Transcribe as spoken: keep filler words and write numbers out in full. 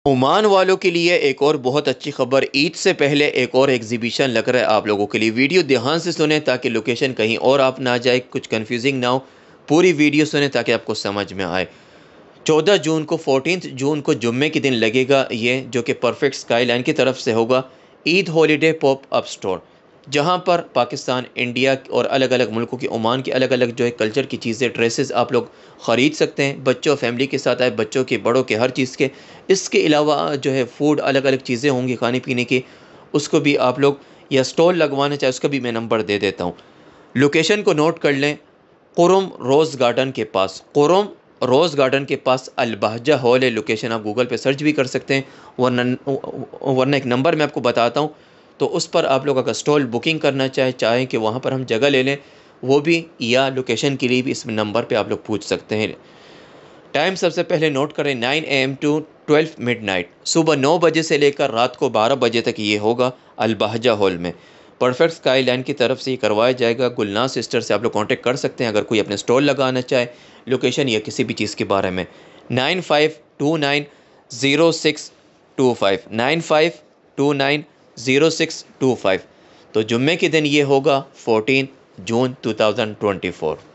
Oman वालों के लिए एक और बहुत अच्छी खबर। ईद से पहले एक और एग्जीबिशन लग रहा है आप लोगों के लिए। वीडियो ध्यान से सुने ताकि लोकेशन कहीं और आप ना जाए, कुछ कंफ्यूजिंग ना हो। पूरी वीडियो सुने ताकि आपको समझ में आए। चौदह जून को फोर्टीन जून को जुम्मे के दिन लगेगा ये, जो कि परफेक्ट स्काई लाइन की तरफ से होगा। Eid holiday pop up store, जहाँ पर पाकिस्तान, इंडिया और अलग अलग मुल्कों की, ओमान की अलग अलग जो है कल्चर की चीज़ें, ड्रेसेस आप लोग ख़रीद सकते हैं। बच्चों फैमिली के साथ आए, बच्चों के बड़ों के हर चीज़ के। इसके अलावा जो है फूड, अलग अलग चीज़ें होंगी खाने पीने की, उसको भी आप लोग, या स्टॉल लगवाना चाहे उसका भी मैं नंबर दे देता हूँ। लोकेशन को नोट कर लें। कुरुम रोज़ गार्डन के पास, कुरुम रोज़ गार्डन के पास अल बहजा हॉल है। लोकेशन आप गूगल पे सर्च भी कर सकते हैं, वरना वरना एक नंबर मैं आपको बताता हूँ। तो उस पर आप लोग अगर स्टॉल बुकिंग करना चाहे चाहें कि वहाँ पर हम जगह ले लें, वो भी, या लोकेशन के लिए भी इस नंबर पे आप लोग पूछ सकते हैं। टाइम सबसे पहले नोट करें, nine A M to twelve midnight. सुबह नौ बजे से लेकर रात को बारह बजे तक ये होगा अल बहजा हॉल में। परफेक्ट स्काई लाइन की तरफ से ये करवाया जाएगा। गुलनाज सिस्टर से आप लोग कांटेक्ट कर सकते हैं अगर कोई अपने स्टॉल लगाना चाहे, लोकेशन या किसी भी चीज़ के बारे में। Nine five two nine zero six two five, nine five two nine zero six two five. तो जुम्मे के दिन ये होगा fourteen June two thousand twenty four.